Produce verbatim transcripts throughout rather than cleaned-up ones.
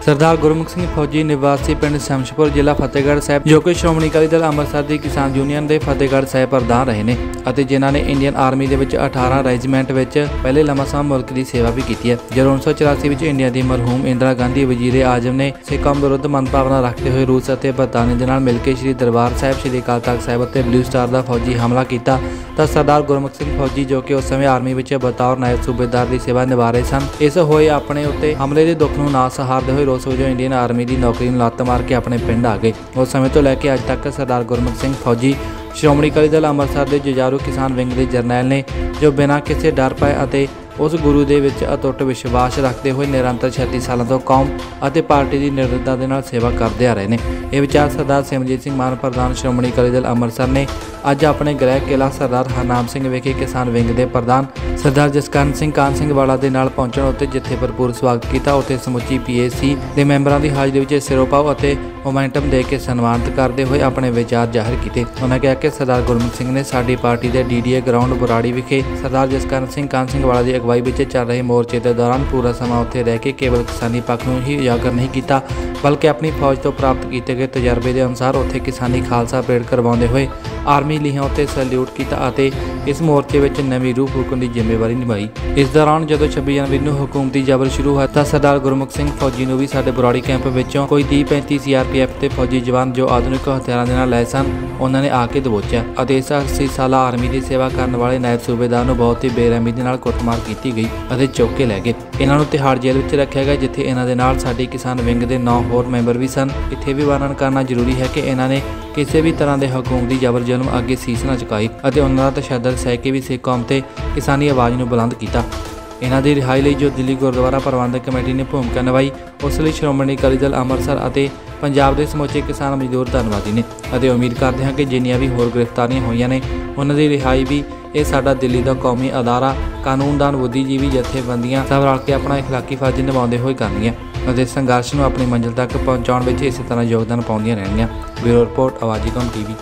सरदार गुरमुख सिंह फौजी निवासी पिंड शमशपुर जिला फतेहगढ़ साहब जो कि श्रोमणी अकाली दल ਅੰਮ੍ਰਿਤਸਰ ਦੀ किसान यूनियन के फतेहगढ़ साहब प्रधान रहे ने ਅਤੇ जिन्हां ने इंडियन आर्मी ਦੇ ਵਿੱਚ अठारह ਰੈਜੀਮੈਂਟ ਵਿੱਚ ਪਹਿਲੇ ਲੰਮਾ ਸਮਾਂ ਮੁਲਕ ਦੀ ਸੇਵਾ भी की है। ਜਦੋਂ उन्नीस सौ चौरासी ਵਿੱਚ इंडिया ਦੀ ਮਰਹੂਮ इंदिरा गांधी वजीर आजम ने सिख कौम विरुद्ध मनभावना रखते हुए रूस ਅਤੇ ਬਰਤਾਨੀਆ ਦੇ ਨਾਲ ਮਿਲ ਕੇ श्री दरबार साहब श्री अकाल तख्त साहब ਅਤੇ ब्लू स्टार ਦਾ फौजी हमला किया ਤਾਂ सरदार गुरमुख सिंह फौजी जो कि उस समय आर्मी ਵਿੱਚ बतौर नायब सूबेदार की सेवा निभा रहे सन इस होए अपने उत्ते हमले के दुख ਨੂੰ ना सहारते हुए रोस वजों इंडियन आर्मी की नौकरी ਨੂੰ ਲੱਤ मार के अपने पिंड आ गए। उस समय तो लैके अज तक सरदार गुरमुख सिंह फौजी श्रोमणी अकाली दल ਅੰਮ੍ਰਿਤਸਰ के जुझारू किसान विंग के जरनैल ने जो बिना किसी डर पाए ਅਤੇ उस गुरु ਦੇ ਵਿੱਚ अटुट विश्वास रखते हुए निरंतर छत्तीस सालों तो कौम ਅਤੇ पार्टी की निडरता के नाल सेवा करते आ रहे हैं। ये विचार सरदार सिमरजीत सिंह मान प्रधान श्रोमणी अकाली दल ਅੰਮ੍ਰਿਤਸਰ ने अज अपने गृह किला सरदार हरनाम सिंह विखे किसान विंग के प्रधान सरदार जसकरण सिंह कान सिंह वाला के नाल पहुंचण उत्ते जिथे भरपूर स्वागत किया। उत्थे समुची पी ए सी के मैंबरों की हाजरी में सिरोपाव और मोमेंटम दे के सन्मानित करते हुए अपने विचार जाहिर किए। उन्होंने कहा कि सरदार गुरमुख सिंह ने साडी पार्टी के D D A ground Burari विखे सरदार जसकरण सिंह कान सिंह वाला की अगवाई में चल रहे मोर्चे के दौरान पूरा समा उत्थे रह के केवल किसानी पक्ष में ही उजागर नहीं किया बल्कि अपनी फौज तो प्राप्त किए गए तजर्बे के अनुसार उत्थे किसानी खालसा परेड करवाते हुए आर्मी लीहां उत्ते सैल्यूट किया। इस मोर्चे में नवीं रूह फूकण की जिम्मेवारी निभाई। इस दौरान जो छब्बी जनवरी को हुकूमती जबर शुरू हुआ तो सरदार गुरमुख सिंह फौजी ने भी साडे बुराड़ी कैंप विचों कोई तीह पैंती सी आर पी एफ के फौजी जवान जो आधुनिक हथियारों के नाल लैस सन उन्होंने आके दबोचिया और इस अस्सी साल आर्मी की सेवा करने वाले नायब सूबेदार को बहुत ही बेरहमी के नाल कुटमार की गई और चुक के लै गए। इन्हों तिहाड़ जेल में रखा गया जिथे इन्हों के नाल साडी किसान विंग के नौ होर मैंबर भी सन। इत्थे भी वर्णन करना जरूरी है कि इन्होंने किसी भी तरह के हुकूमती जबर जुल्म अगे सीस न चुकाई और उन्होंने तशद्दद सह के भी सिख कौम ते किसानी आवाज़ को बुलंद किया। इन्हों की रिहाई लिए जो दिल्ली गुरुद्वारा प्रबंधक कमेटी ने भूमिका निभाई उस लिए श्रोमणी अकाली दल ਅੰਮ੍ਰਿਤਸਰ ਅਤੇ पंजाब के समूचे किसान मजदूर धन्यवादी ने और उम्मीद करते हैं कि जिन्नियां भी होर गिरफ्तारियां हुई ने उन्होंने रिहाई भी ये साडा दिल्ली का कौमी अदारा कानूनदान बुद्धिजीवी जथेबंदियां सब रल के अपना इखलाकी फर्ज निभाते हुए करनियां और संघर्ष में अपनी मंजिल तक पहुँचाने में इस तरह योगदान पाउंदियां रहनियां। ब्यूरो रिपोर्ट आवाज़ी कौम टीवी।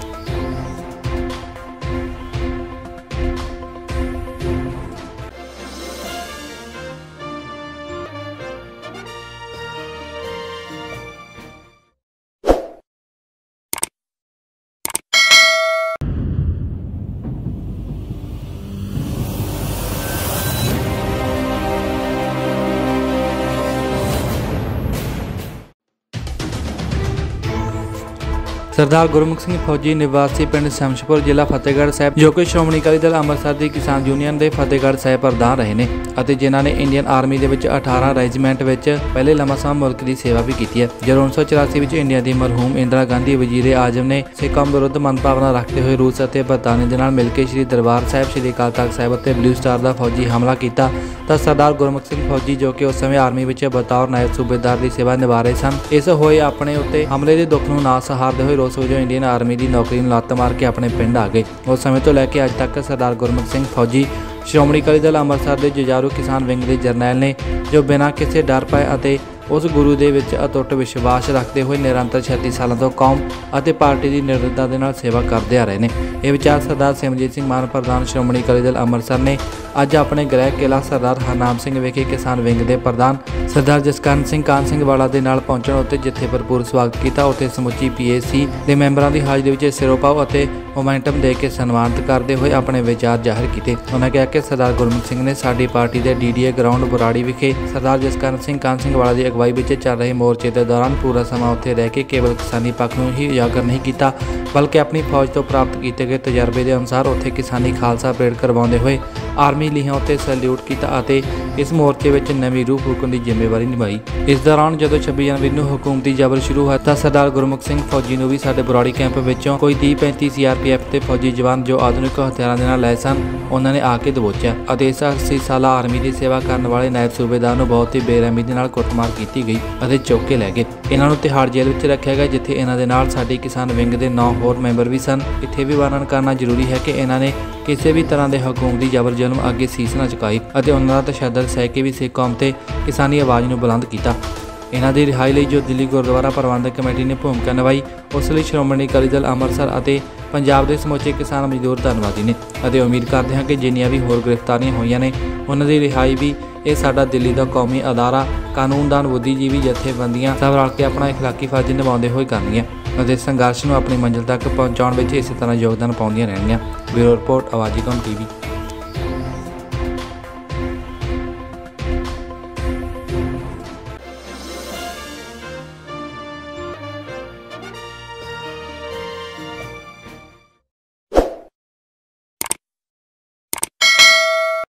सरदार गुरमुख सिंह फौजी निवासी पिंड शमशपुर जिला फतेहगढ़ साहब जो कि श्रोमणी अकाली दल ਅੰਮ੍ਰਿਤਸਰ ਦੀ किसान यूनियन के फतेहगढ़ साहब प्रधान रहे हैं ਅਤੇ जिन्हां ने इंडियन आर्मी ਦੇ ਵਿੱਚ अठारह ਰੈਜੀਮੈਂਟ ਵਿੱਚ ਪਹਿਲੇ ਲੰਮਾ ਸਮਾਂ ਮੁਲਕ ਦੀ ਸੇਵਾ भी की है। ਜਦੋਂ उन्नीस सौ चौरासी ਵਿੱਚ इंडिया ਦੀ ਮਰਹੂਮ इंदिरा गांधी वजीर आजम ने सिख कौम विरुद्ध मनभावना रखते हुए रूस ਅਤੇ ਬਰਤਾਨੀਆ ਦੇ ਨਾਲ मिल के श्री दरबार साहब श्री अकाल तख्त साहब ਅਤੇ ब्लू स्टार ਦਾ फौजी हमला किया ਤਾਂ सरदार गुरमुख सिंह फौजी जो कि उस समय आर्मी ਵਿੱਚ बतौर नायब सूबेदार की सेवा निभा रहे सन इस होए अपने उत्ते हमले के दुख ਨੂੰ ना सहारते हुए रोस वजों इंडियन आर्मी की नौकरी ਨੂੰ ਲੱਤ मार के अपने पिंड आ गए। उस समय तो लैके अज तक सरदार गुरमुख सिंह फौजी श्रोमणी अकाली दल ਅੰਮ੍ਰਿਤਸਰ के जुझारू किसान विंग के जरनैल ने जो बिना किसी डर पाए ਅਤੇ उस गुरु ਦੇ ਵਿੱਚ अटुट विश्वास रखते हुए निरंतर छत्तीस सालों तो कौम ਅਤੇ पार्टी की निडरता के नाल सेवा करते आ रहे हैं। ये विचार सरदार सिमरजीत सिंह मान प्रधान श्रोमणी अकाली दल ਅੰਮ੍ਰਿਤਸਰ ने अज अपने गृह किला सरदार हरनाम सिंह विखे किसान विंग के प्रधान सरदार जसकरण सिंह कान सिंह वाला के नाल पहुंचण उत्ते जिथे भरपूर स्वागत किया। उत्थे समुची पी ए सी के मैंबरों की हाजरी में सिरोपाव और मोमेंटम दे के सन्मानित करते हुए अपने विचार जाहिर किए। उन्होंने कहा कि सरदार गुरमुख सिंह ने साडी पार्टी के D D A ground Burari विखे सरदार जसकरण सिंह कान सिंह वाला की अगवाई में चल रहे मोर्चे के दौरान पूरा समा उत्थे रह के केवल किसानी पक्ष में ही उजागर नहीं किया बल्कि अपनी फौज तो प्राप्त किए गए तजर्बे के अनुसार उत्थे किसानी खालसा परेड करवाते हुए आर्मी लीहां उत्ते सैल्यूट किया। इस मोर्चे में नवीं रूह फूकण की जिम्मेवारी निभाई। इस दौरान जो छब्बी जनवरी को हुकूमती जबर शुरू हुआ तो सरदार गुरमुख सिंह फौजी ने भी साडे बुराड़ी कैंप विचों कोई तीह पैंती सी आर पी एफ के फौजी जवान जो आधुनिक हथियारों के नाल लैस सन उन्होंने आके दबोचिया और इस अस्सी साल आर्मी की सेवा करने वाले नायब सूबेदार को बहुत ही बेरहमी के नाल कुटमार की गई और चुक के लै गए। इन्हों तिहाड़ जेल में रखा गया जिथे इन्हों के नाल साडी किसान विंग के नौ होर मैंबर भी सन। इत्थे भी वर्णन करना जरूरी है कि इन्होंने किसी भी तरह के हुकूमती जबर जुल्म अगे सीस न चुकाई और उन्होंने तशद्दद सह के भी सिख कौम ते किसानी आवाज़ को बुलंद किया। इन्हों की रिहाई लिए जो दिल्ली गुरुद्वारा प्रबंधक कमेटी ने भूमिका निभाई उस लिए श्रोमणी अकाली दल ਅੰਮ੍ਰਿਤਸਰ ਅਤੇ पंजाब के समूचे किसान मजदूर धन्यवादी ने और उम्मीद करते हैं कि जिन्नियां भी होर गिरफ्तारियां हुई ने उन्होंने रिहाई भी ਇਹ ਸਾਡਾ ਦਿੱਲੀ ਦਾ ਕੌਮੀ ਅਦਾਰਾ ਕਾਨੂੰਨਦਾਨ ਬੁੱਧੀਜੀਵੀ ਜਥੇਬੰਦੀਆਂ ਸਭ ਰਲ ਕੇ ਆਪਣਾ ਇਖਲਾਕੀ ਫਰਜ਼ ਨਿਭਾਉਂਦੇ ਹੋਏ ਕਰਨਗੀਆਂ ਅਤੇ ਸੰਘਰਸ਼ ਨੂੰ ਆਪਣੀ ਮੰਜ਼ਿਲ ਤੱਕ ਪਹੁੰਚਾਉਣ ਵਿੱਚ ਇਸੇ ਤਰ੍ਹਾਂ ਯੋਗਦਾਨ ਪਾਉਂਦੀਆਂ ਰਹਿਣਗੀਆਂ। ਬਿਊਰੋ ਰਿਪੋਰਟ, ਆਵਾਜ਼ੀ ਕੌਮ ਟੀਵੀ।